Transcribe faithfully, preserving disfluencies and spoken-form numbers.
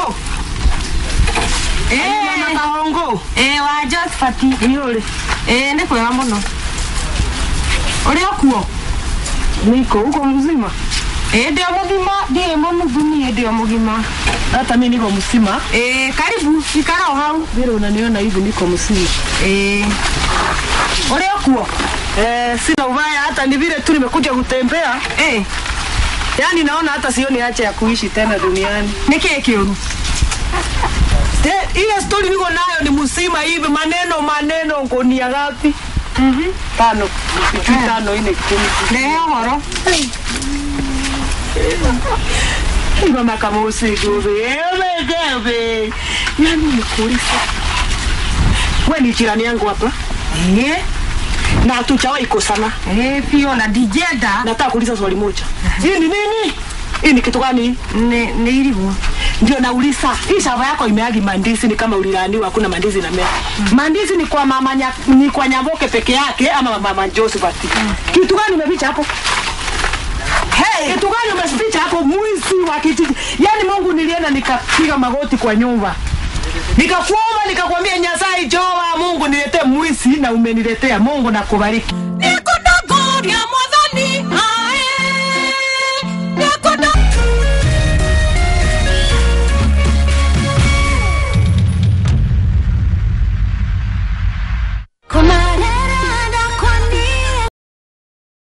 Hongo. Eh, na Hongo. Eh, wa Josephat. Niole. Eh, ndiko ya muno. Ore okuo. Niko uko mzima. Eh, ndio mugima, ndiye muno dunia ndio mugima. Hata mimi niko mzima. Eh, karibu ikara hau. Vile unaniona hivi niko mzima. Eh. Ore okuo. Eh, sina ubaya hata ni vile tu nimekuja kutembea. Eh. Yaani naona hata sioni haja ya kuishi tena duniani. Niki kiuru. Eh, ile story niko nayo ni mzima hivi maneno maneno ngonia ngapi? Mhm. Tano. Sijui tano ine kumi. Leo horo. Mama kama usigobe. Ewe gebe. Yaani nikuuliza. Wewe ni jirani yangu hapa? Eh. Na hatujawahi kosana. Eh, Fiona dijeda. Nataka kuuliza swali moja. Hii ni nini? Hii ni kitu gani? Ni ni ilivu. Ndio nauliza. Hii shamba yako imeagi mandizi ni kama ulilaniwa hakuna mandizi na mea. Mm. Mandizi ni kwa mama nya, ni kwa Nyamboke peke yake ama mama Josephat. Mm. Kitu gani umeficha hapo? Hey, kitu gani umeficha hapo mwizi wa kijiji? Yaani Mungu nilienda nikapiga magoti kwa nyumba. Nikakuomba nikakwambia Nyasaye Joa Mungu niletee mwizi na umeniletea. Mungu nakubariki. Niko na goria